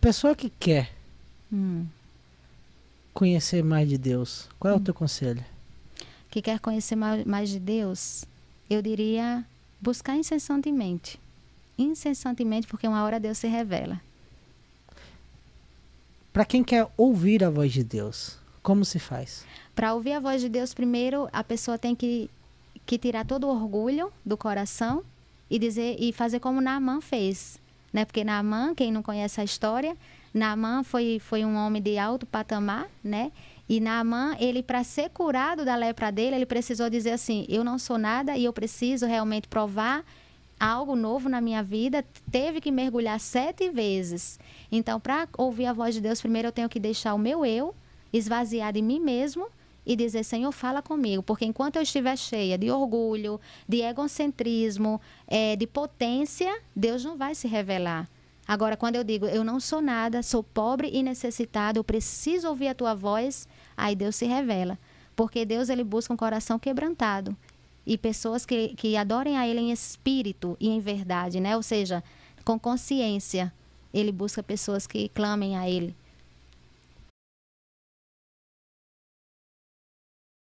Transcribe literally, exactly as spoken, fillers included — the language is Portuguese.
pessoa que quer Hum. conhecer mais de Deus, qual é o teu conselho? Que quer conhecer mais, mais de Deus, eu diria buscar incessantemente. Incessantemente, porque uma hora Deus se revela. Para quem quer ouvir a voz de Deus, como se faz? Para ouvir a voz de Deus, primeiro a pessoa tem que, que tirar todo o orgulho do coração e dizer e fazer como Naamã fez, né? Porque Naamã, quem não conhece a história, Naamã foi, foi um homem de alto patamar, né? E Naamã, ele, para ser curado da lepra dele, ele precisou dizer assim: eu não sou nada e eu preciso realmente provar algo novo na minha vida. Teve que mergulhar sete vezes. Então, para ouvir a voz de Deus, primeiro eu tenho que deixar o meu eu esvaziar de mim mesmo e dizer: Senhor, fala comigo. Porque enquanto eu estiver cheia de orgulho, de egocentrismo, é, de potência, Deus não vai se revelar. Agora, quando eu digo, eu não sou nada, sou pobre e necessitado, eu preciso ouvir a tua voz, aí Deus se revela. Porque Deus, ele busca um coração quebrantado. E pessoas que, que adorem a Ele em espírito e em verdade, né? Ou seja, com consciência. Ele busca pessoas que clamem a Ele.